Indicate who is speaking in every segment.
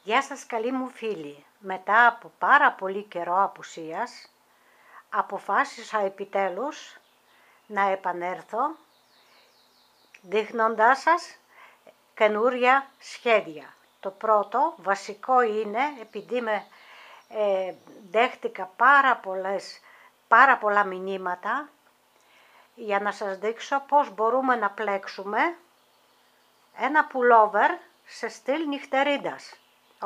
Speaker 1: Γεια σας καλοί μου φίλοι. Μετά από πάρα πολύ καιρό απουσίας, αποφάσισα επιτέλους να επανέλθω δείχνοντάς σας καινούρια σχέδια. Το πρώτο βασικό είναι, επειδή δέχτηκα πάρα πολλά μηνύματα, για να σας δείξω πώς μπορούμε να πλέξουμε ένα πουλόβερ σε στυλ νυχτερίδας.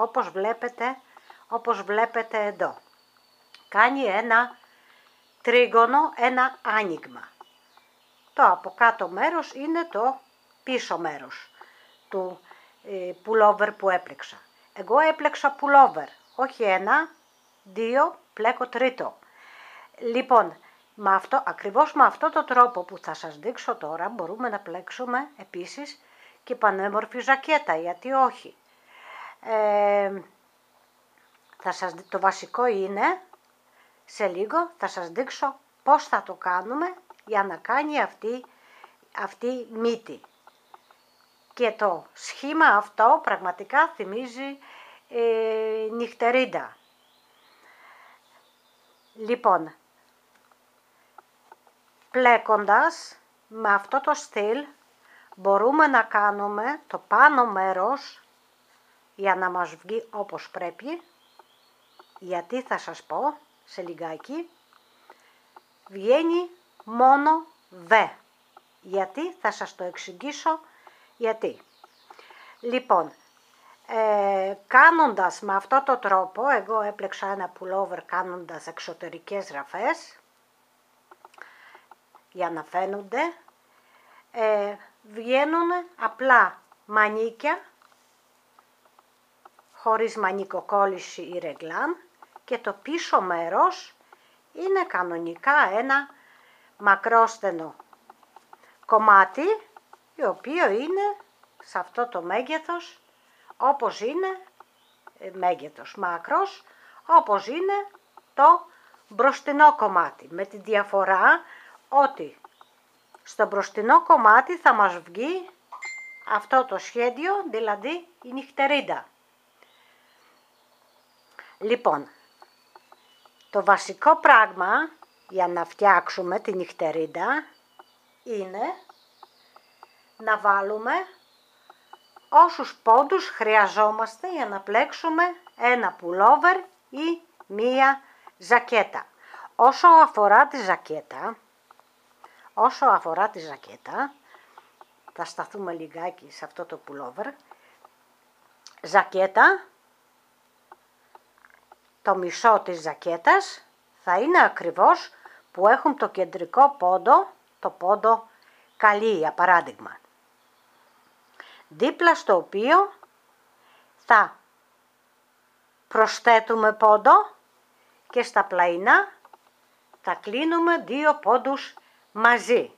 Speaker 1: Όπως βλέπετε εδώ. Κάνει ένα τρίγωνο, ένα άνοιγμα. Το από κάτω μέρος είναι το πίσω μέρος του πουλόβερ που έπλεξα. Εγώ έπλεξα πουλόβερ, όχι ένα, δύο, πλέκω τρίτο. Λοιπόν, ακριβώς με αυτό το τρόπο που θα σας δείξω τώρα μπορούμε να πλέξουμε επίσης και πανέμορφη ζακέτα, γιατί όχι. Το βασικό είναι, σε λίγο θα σας δείξω πώς θα το κάνουμε για να κάνει αυτή μύτη. Και το σχήμα αυτό πραγματικά θυμίζει νυχτερίδα. Λοιπόν, πλέκοντας με αυτό το στυλ μπορούμε να κάνουμε το πάνω μέρος για να μας βγει όπως πρέπει, γιατί θα σας πω σε λιγάκι, βγαίνει μόνο β. Γιατί θα σας το εξηγήσω γιατί. Λοιπόν, κάνοντας με αυτό το τρόπο, εγώ έπλεξα ένα πουλόβερ κάνοντας εξωτερικές ραφές για να φαίνονται, βγαίνουν απλά μανίκια χωρίς μανικοκόλληση ή ρεγλάν και το πίσω μέρος είναι κανονικά ένα μακρόστενο κομμάτι, το οποίο είναι σε αυτό το μέγεθος, όπως είναι μέγεθος μακρός, όπως είναι το μπροστινό κομμάτι, με τη διαφορά ότι στο μπροστινό κομμάτι θα μας βγει αυτό το σχέδιο, δηλαδή η νυχτερίδα. Λοιπόν, το βασικό πράγμα για να φτιάξουμε τη νυχτερίδα είναι να βάλουμε όσους πόντους χρειαζόμαστε για να πλέξουμε ένα πουλόβερ ή μία ζακέτα. Όσο αφορά τη ζακέτα, θα σταθούμε λιγάκι σε αυτό το πουλόβερ. Ζακέτα, το μισό της ζακέτας θα είναι ακριβώς που έχουν το κεντρικό πόντο, το πόντο καλή για παράδειγμα. Δίπλα στο οποίο θα προσθέτουμε πόντο και στα πλαϊνά θα κλείνουμε 2 πόντους μαζί.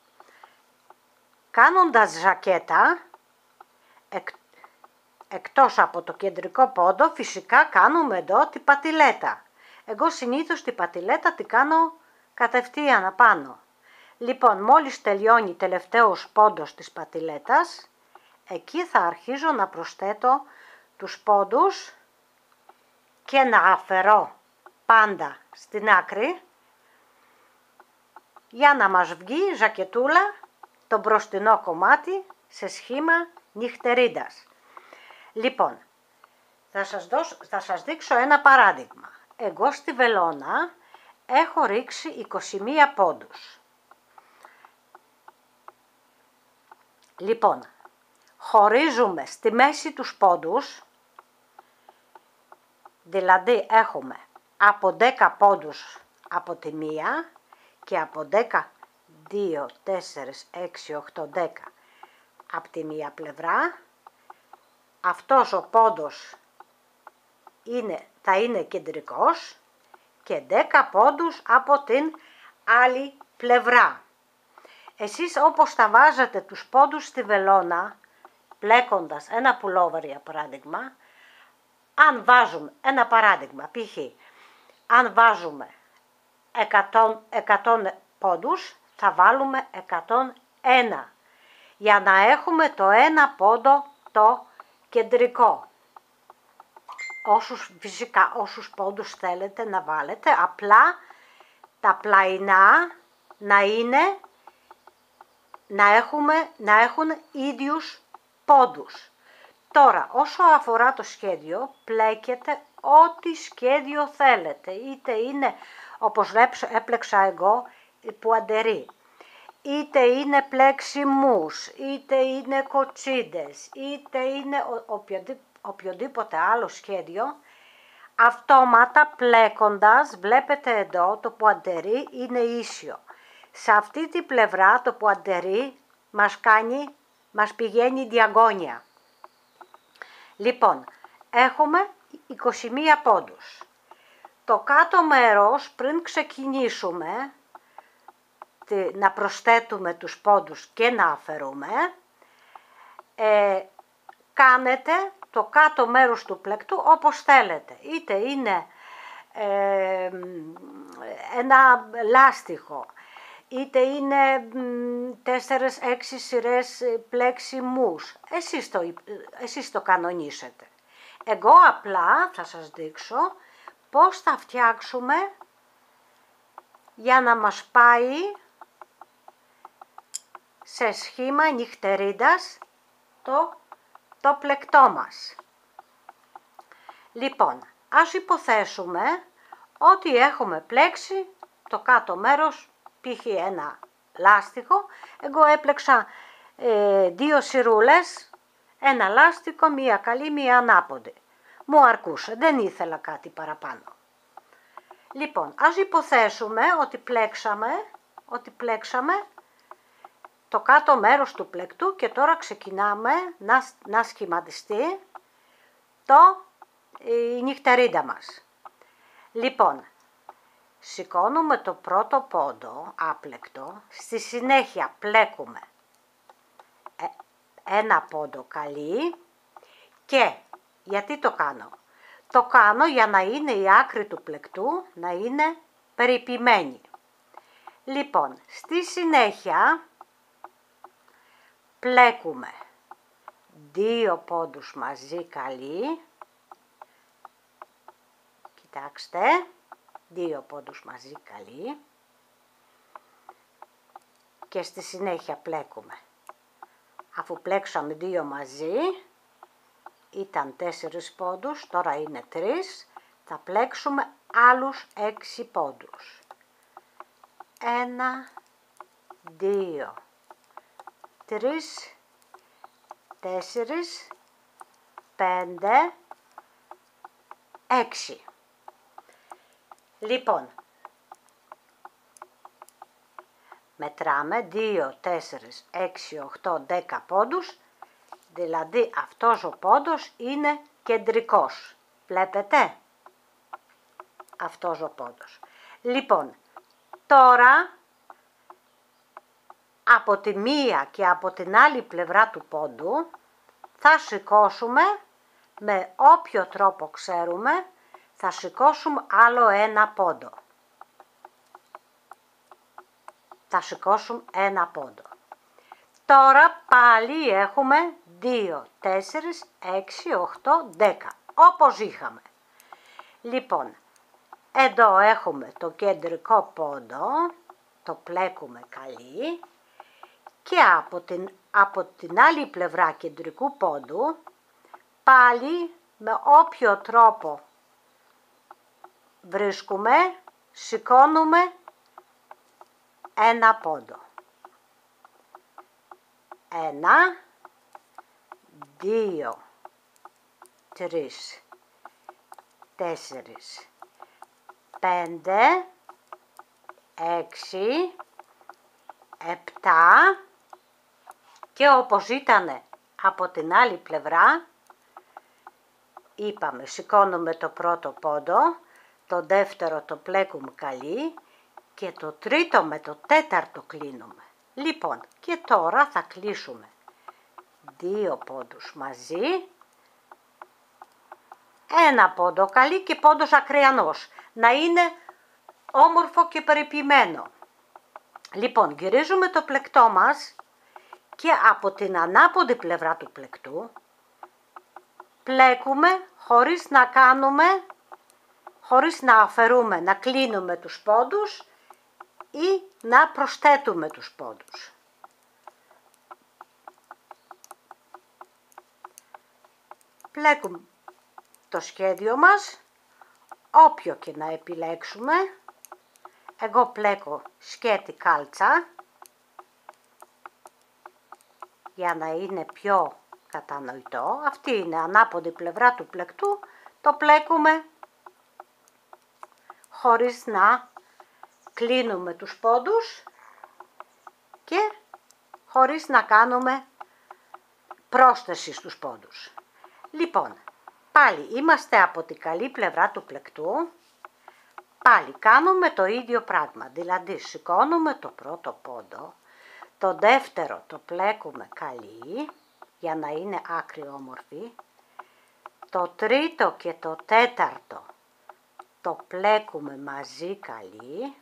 Speaker 1: Κάνοντας ζακέτα, εκτός από το κεντρικό πόντο, φυσικά κάνουμε εδώ την πατηλέτα. Εγώ συνήθως την πατηλέτα την κάνω κατευθείαν απάνω. Λοιπόν, μόλις τελειώνει τελευταίος πόντος της πατηλέτας, εκεί θα αρχίζω να προσθέτω τους πόντους και να αφαιρώ πάντα στην άκρη για να μας βγει ζακετούλα το μπροστινό κομμάτι σε σχήμα νυχτερίδας. Λοιπόν, θα σας δείξω ένα παράδειγμα. Εγώ στη βελόνα έχω ρίξει 21 πόντους. Λοιπόν, χωρίζουμε στη μέση τους πόντους, δηλαδή έχουμε από 10 πόντους από τη μία και από 10, 2, 4, 6, 8, 10 από τη μία πλευρά. Αυτός ο πόντος θα είναι κεντρικός και 10 πόντους από την άλλη πλευρά. Εσείς όπως θα βάζετε τους πόντους στη βελόνα, πλέκοντας ένα πουλόβερ για παράδειγμα, αν βάζουμε ένα παράδειγμα, π.χ. αν βάζουμε 100 πόντους, θα βάλουμε 101 για να έχουμε το ένα πόντο το κεντρικό. φυσικά όσους πόντους θέλετε να βάλετε, απλά τα πλαϊνά να έχουν ίδιους πόντους. Τώρα, όσο αφορά το σχέδιο, πλέκετε ό,τι σχέδιο θέλετε. Είτε είναι, όπως έπλεξα εγώ, πουαντερί, είτε είναι πλέξιμους, είτε είναι κοτσίδες, είτε είναι οποιοδήποτε άλλο σχέδιο. Αυτόματα πλέκοντας, βλέπετε εδώ το πουαντερί είναι ίσιο. Σε αυτή τη πλευρά το πουαντερί μας πηγαίνει διαγώνια. Λοιπόν, έχουμε 21 πόντους. Το κάτω μέρος, πριν ξεκινήσουμε να προσθέτουμε τους πόντους και να αφαιρούμε, κάνετε το κάτω μέρος του πλεκτού όπως θέλετε. Είτε είναι ένα λάστιχο, είτε είναι 4-6 σειρές πλέξιμους. Εσείς το κανονίσετε. Εγώ απλά θα σας δείξω πώς θα φτιάξουμε για να μας πάει σε σχήμα νυχτερίδας το πλεκτό μας. Λοιπόν, ας υποθέσουμε ότι έχουμε πλέξει το κάτω μέρος, π.χ. ένα λάστιχο. Εγώ έπλεξα 2 σειρούλες, ένα λάστιχο, μία καλή, μία ανάποδη. Μου αρκούσε, δεν ήθελα κάτι παραπάνω. Λοιπόν, ας υποθέσουμε ότι πλέξαμε το κάτω μέρος του πλεκτού και τώρα ξεκινάμε να σχηματιστεί η νυχτερίδα μας. Λοιπόν, σηκώνουμε το πρώτο πόντο άπλεκτο, στη συνέχεια πλέκουμε ένα πόντο καλή και γιατί το κάνω. Το κάνω για να είναι η άκρη του πλεκτού να είναι περιποιημένη. Λοιπόν, στη συνέχεια πλέκουμε 2 πόντους μαζί καλή. Κοιτάξτε, 2 πόντους μαζί καλή. Και στη συνέχεια πλέκουμε. Αφού πλέξαμε 2 μαζί, ήταν 4 πόντους, τώρα είναι 3, θα πλέξουμε άλλους 6 πόντους. 1, 2, 3, 4, 5, 6. Λοιπόν, μετράμε 2, 4, 6, 8, 10 πόντους, δηλαδή αυτός ο πόντος είναι κεντρικός. Βλέπετε, αυτός ο πόντος. Λοιπόν, τώρα από τη μία και από την άλλη πλευρά του πόντου θα σηκώσουμε με όποιο τρόπο ξέρουμε, θα σηκώσουμε άλλο ένα πόντο. Θα σηκώσουμε ένα πόντο. Τώρα πάλι έχουμε 2, 4, 6, 8, 10, όπως είχαμε. Λοιπόν, εδώ έχουμε το κεντρικό πόντο, το πλέκουμε καλή και από την άλλη πλευρά κεντρικού πόντου, πάλι με όποιο τρόπο βρίσκουμε, σηκώνουμε ένα πόντο. 1, 2, 3, 4, 5, 6, 7 και όπως ήταν από την άλλη πλευρά, είπαμε σηκώνουμε το πρώτο πόντο, το δεύτερο το πλέκουμε καλή και το τρίτο με το τέταρτο κλείνουμε. Λοιπόν, και τώρα θα κλείσουμε 2 πόντους μαζί, ένα πόντο καλή και πόντος ακριανός, να είναι όμορφο και περιποιημένο. Λοιπόν, γυρίζουμε το πλεκτό μας και από την ανάποδη πλευρά του πλεκτού πλέκουμε χωρίς να κάνουμε, χωρίς να αφαιρούμε, να κλείνουμε τους πόντους ή να προσθέτουμε τους πόντους. Πλέκουμε το σχέδιο μας, όποιο και να επιλέξουμε. Εγώ πλέκω σκέτη κάλτσα, για να είναι πιο κατανοητό. Αυτή είναι ανάποδη πλευρά του πλεκτού, το πλέκουμε χωρίς να κλείνουμε τους πόντους και χωρίς να κάνουμε πρόσθεση στους πόντους. Λοιπόν, πάλι είμαστε από την καλή πλευρά του πλεκτού, πάλι κάνουμε το ίδιο πράγμα, δηλαδή σηκώνουμε το πρώτο πόντο, το δεύτερο το πλέκουμε καλή, για να είναι άκρη όμορφη, το τρίτο και το τέταρτο το πλέκουμε μαζί καλή,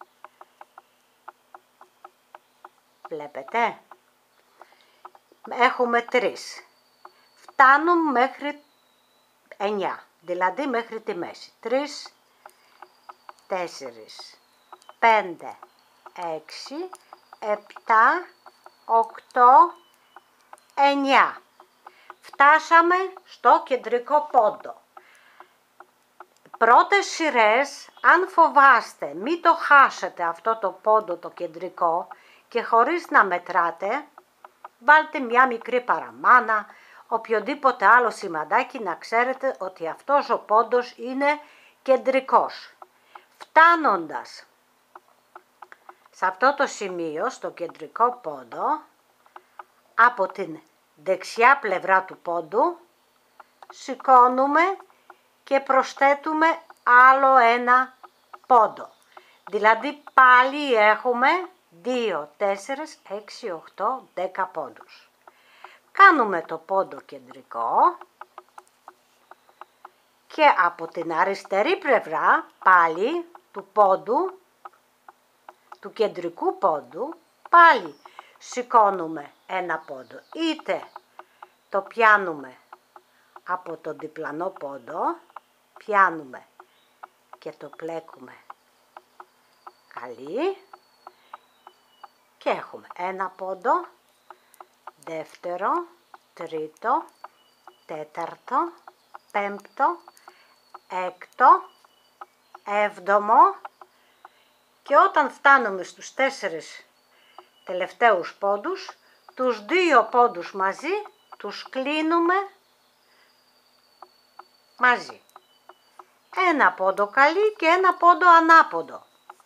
Speaker 1: βλέπετε, έχουμε 3, φτάνουμε μέχρι 9, δηλαδή μέχρι τη μέση, 3, 4, 5, 6, 7, 8, 9. Φτάσαμε στο κεντρικό πόντο. Πρώτες σειρές, αν φοβάστε, μην το χάσετε αυτό το πόντο το κεντρικό και χωρίς να μετράτε, βάλτε μια μικρή παραμάνα, οποιοδήποτε άλλο σημαντάκι να ξέρετε ότι αυτός ο πόντος είναι κεντρικός. Φτάνοντας σε αυτό το σημείο, στο κεντρικό πόντο, από την δεξιά πλευρά του πόντου, σηκώνουμε και προσθέτουμε άλλο ένα πόντο. Δηλαδή πάλι έχουμε 2, 4, 6, 8, 10 πόντους. Κάνουμε το πόντο κεντρικό και από την αριστερή πλευρά πάλι του πόντου, του κεντρικού πόντου, πάλι σηκώνουμε ένα πόντο. Είτε το πιάνουμε από τον διπλανό πόντο, πιάνουμε και το πλέκουμε καλή και έχουμε ένα πόντο, δεύτερο, τρίτο, τέταρτο, πέμπτο, έκτο, έβδομο και όταν φτάνουμε στους 4 τελευταίους πόντους, τους 2 πόντους μαζί τους κλείνουμε μαζί. Ένα πόντο καλή και ένα πόντο ανάποδο.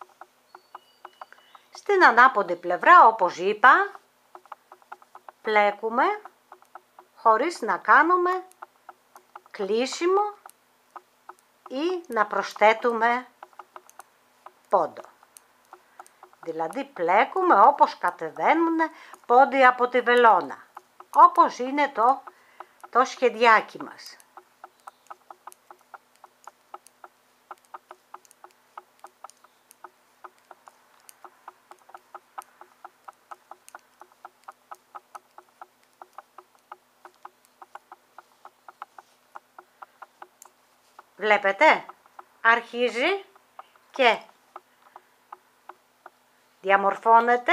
Speaker 1: Στην ανάποδη πλευρά, όπως είπα, πλέκουμε χωρίς να κάνουμε κλείσιμο ή να προσθέτουμε πόντο. Δηλαδή πλέκουμε όπως κατεβαίνουν πόντι από τη βελόνα, όπως είναι το σχεδιάκι μας. Βλέπετε, αρχίζει και διαμορφώνεται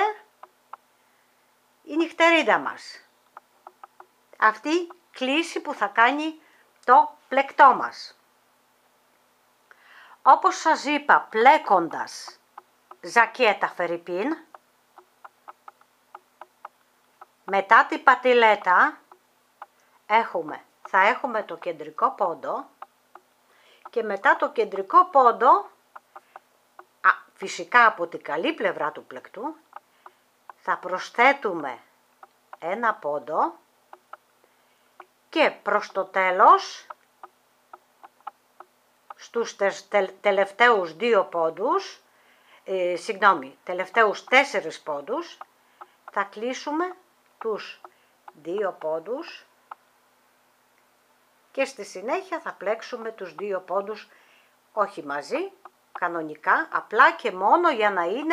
Speaker 1: η νυχτερίδα μας. Αυτή η κλίση που θα κάνει το πλεκτό μας. Όπως σας είπα, πλέκοντας ζακέτα φερρυπίν, μετά την πατηλέτα θα έχουμε το κεντρικό πόντο και μετά το κεντρικό πόντο, φυσικά από την καλή πλευρά του πλεκτού, θα προσθέτουμε ένα πόντο και προς το τέλος, στους τελευταίους 2 πόντους, τελευταίους 4 πόντους, θα κλείσουμε τους 2 πόντους και στη συνέχεια θα πλέξουμε τους 2 πόντους, όχι μαζί, κανονικά, απλά και μόνο για να είναι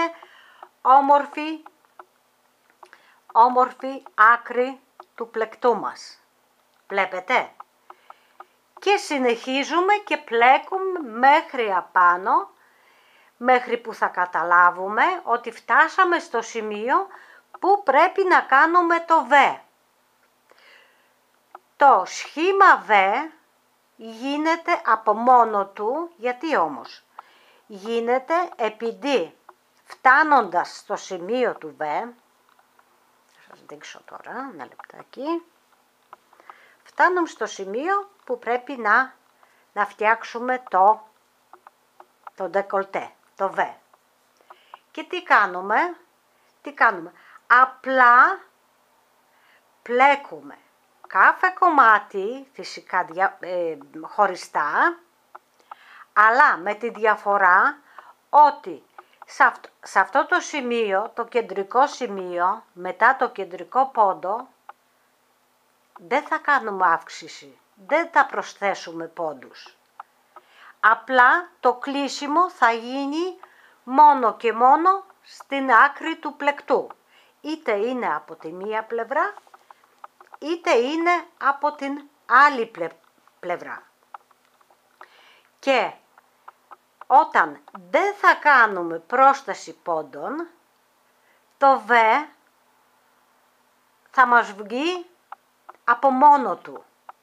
Speaker 1: όμορφη άκρη του πλεκτού μας. Βλέπετε, και συνεχίζουμε και πλέκουμε μέχρι απάνω, μέχρι που θα καταλάβουμε ότι φτάσαμε στο σημείο που πρέπει να κάνουμε το Β. Το σχήμα Β γίνεται από μόνο του, γιατί όμως? Γίνεται επειδή φτάνοντας στο σημείο του Β, θα σας δείξω τώρα, ένα λεπτάκι, φτάνουμε στο σημείο που πρέπει να φτιάξουμε το ντεκολτέ, το Β. Και τι κάνουμε? Απλά πλέκουμε κάθε κομμάτι, φυσικά χωριστά, αλλά με τη διαφορά ότι σε αυτό το σημείο, το κεντρικό σημείο, μετά το κεντρικό πόντο, δεν θα κάνουμε αύξηση, δεν θα προσθέσουμε πόντους. Απλά το κλείσιμο θα γίνει μόνο και μόνο στην άκρη του πλεκτού. Είτε είναι από τη μία πλευρά, είτε είναι από την άλλη πλευρά. Και όταν δεν θα κάνουμε πρόσθεση πόντων, το Β θα μας βγει από μόνο του.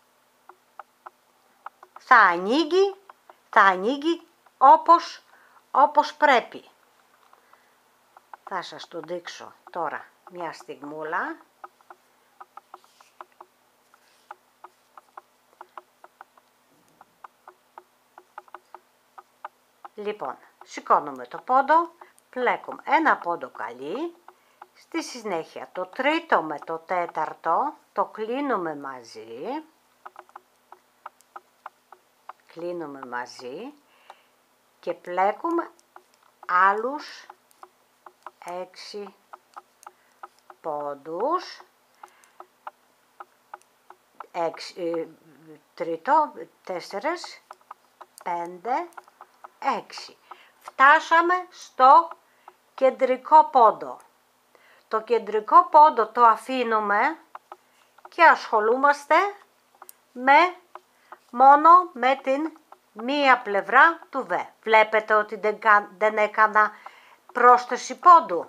Speaker 1: Θα ανοίγει όπως πρέπει. Θα σας το δείξω τώρα μια στιγμούλα. Λοιπόν, σηκώνουμε το πόντο, πλέκουμε ένα πόντο καλή, στη συνέχεια το τρίτο με το τέταρτο το κλείνουμε μαζί, και πλέκουμε άλλους 6 πόντους, τρίτο, 4, 5, 6. Φτάσαμε στο κεντρικό πόντο. Το κεντρικό πόντο το αφήνουμε και ασχολούμαστε μόνο με την μία πλευρά του Β. Βλέπετε ότι δεν έκανα πρόσθεση πόντου.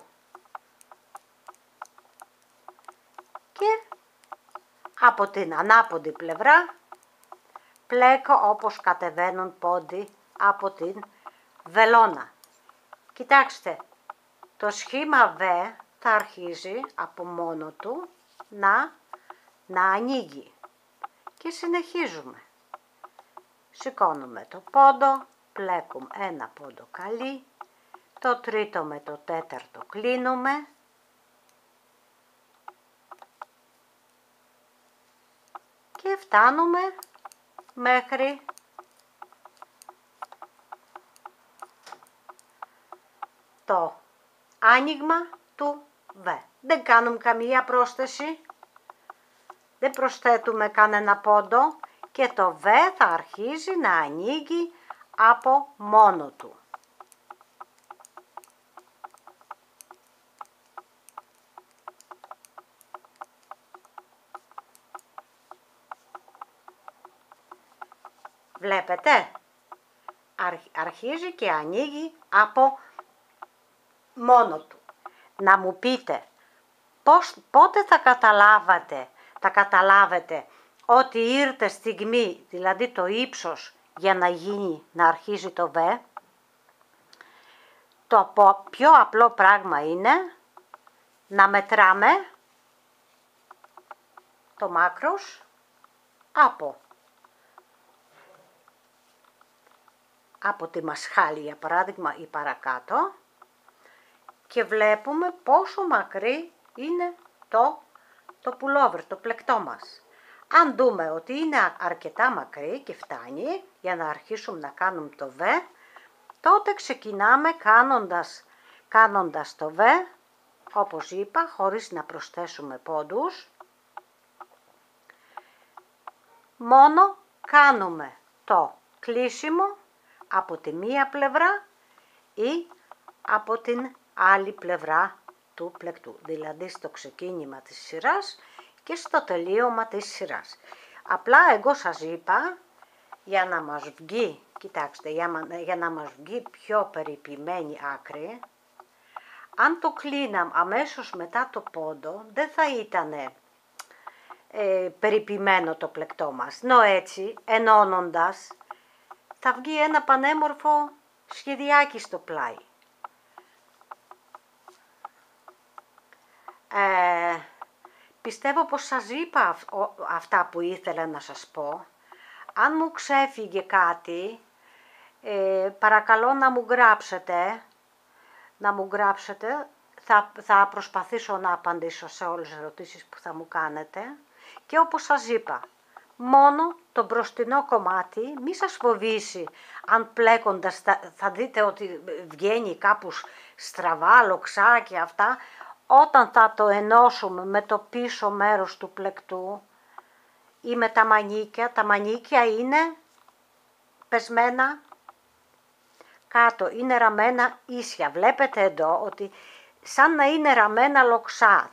Speaker 1: Και από την ανάποδη πλευρά πλέκω όπως κατεβαίνουν πόντι από την βελόνα. Κοιτάξτε, το σχήμα Β θα αρχίζει από μόνο του να ανοίγει. Και συνεχίζουμε. Σηκώνουμε το πόντο, πλέκουμε ένα πόντο καλή, το τρίτο με το τέταρτο κλείνουμε και φτάνουμε μέχρι το άνοιγμα του Β. Δεν κάνουμε καμία πρόσθεση, δεν προσθέτουμε κανένα πόντο και το Β θα αρχίζει να ανοίγει από μόνο του. Βλέπετε, αρχίζει και ανοίγει από μόνο του. Να μου πείτε, πότε θα καταλάβετε ότι ήρθε στιγμή, δηλαδή το ύψος για να αρχίζει το Β. Το πιο απλό πράγμα είναι να μετράμε το μάκρος από τη μασχάλη, για παράδειγμα, ή παρακάτω, και βλέπουμε πόσο μακρύ είναι το πουλόβερ, το πλεκτό μας. Αν δούμε ότι είναι αρκετά μακρύ και φτάνει για να αρχίσουμε να κάνουμε το Β, τότε ξεκινάμε κάνοντας το Β, όπως είπα, χωρίς να προσθέσουμε πόντους. Μόνο κάνουμε το κλείσιμο από τη μία πλευρά ή από την άλλη πλευρά του πλεκτού, δηλαδή στο ξεκίνημα της σειράς και στο τελείωμα της σειράς. Απλά εγώ σας είπα Για να μας βγει, κοιτάξτε, για να μας βγει πιο περιποιημένη άκρη, αν το κλείναμε αμέσως μετά το πόντο, δεν θα ήταν περιποιημένο το πλεκτό μας. Ενώ έτσι, ενώνοντας, θα βγει ένα πανέμορφο σχεδιάκι στο πλάι. Πιστεύω πως σας είπα αυτά που ήθελα να σας πω. Αν μου ξέφυγε κάτι, παρακαλώ να μου γράψετε. Θα προσπαθήσω να απαντήσω σε όλες τις ερωτήσεις που θα μου κάνετε. Και όπως σας είπα, μόνο το μπροστινό κομμάτι, μη σας φοβήσει αν πλέκοντας θα δείτε ότι βγαίνει κάπου στραβά, λοξά και αυτά. Όταν θα το ενώσουμε με το πίσω μέρος του πλεκτού ή με τα μανίκια είναι πεσμένα κάτω, είναι ραμμένα ίσια. Βλέπετε εδώ ότι σαν να είναι ραμμένα λοξά.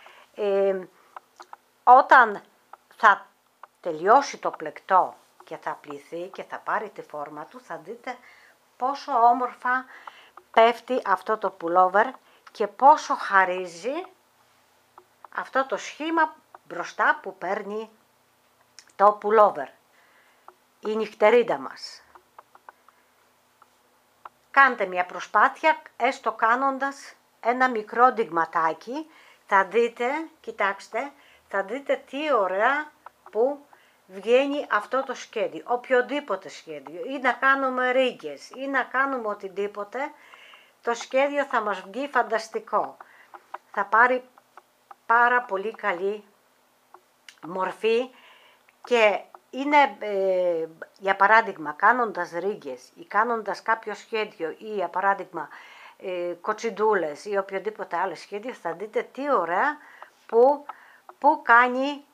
Speaker 1: Όταν θα τελειώσει το πλεκτό και θα πλυθεί και θα πάρει τη φόρμα του, θα δείτε πόσο όμορφα πέφτει αυτό το πουλόβερ και πόσο χαρίζει αυτό το σχήμα μπροστά που παίρνει το πουλόβερ, η νυχτερίδα μας. Κάντε μια προσπάθεια, έστω κάνοντας ένα μικρό δειγματάκι, θα δείτε, κοιτάξτε, θα δείτε τι ωραία που βγαίνει αυτό το σχέδιο, οποιοδήποτε σχέδιο, ή να κάνουμε ρίγκες, ή να κάνουμε οτιδήποτε, το σχέδιο θα μας βγει φανταστικό. Θα πάρει πάρα πολύ καλή μορφή και είναι, για παράδειγμα, κάνοντας ρίγκες ή κάνοντας κάποιο σχέδιο ή, για παράδειγμα, κοτσιντούλες ή οποιοδήποτε άλλο σχέδιο, θα δείτε τι ωραία που κάνει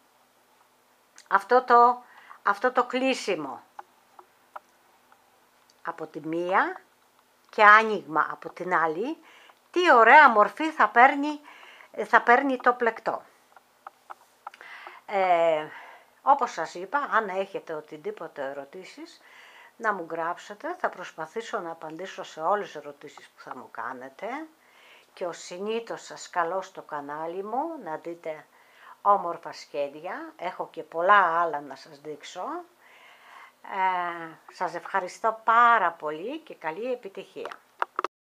Speaker 1: αυτό το κλείσιμο από τη μία και άνοιγμα από την άλλη, τι ωραία μορφή θα παίρνει το πλεκτό. Όπως σας είπα, αν έχετε οτιδήποτε ερωτήσεις, να μου γράψετε, θα προσπαθήσω να απαντήσω σε όλες τις ερωτήσεις που θα μου κάνετε και ως συνήθως σας καλώ στο κανάλι μου να δείτε όμορφα σχέδια, έχω και πολλά άλλα να σας δείξω. Σας ευχαριστώ πάρα πολύ και καλή επιτυχία.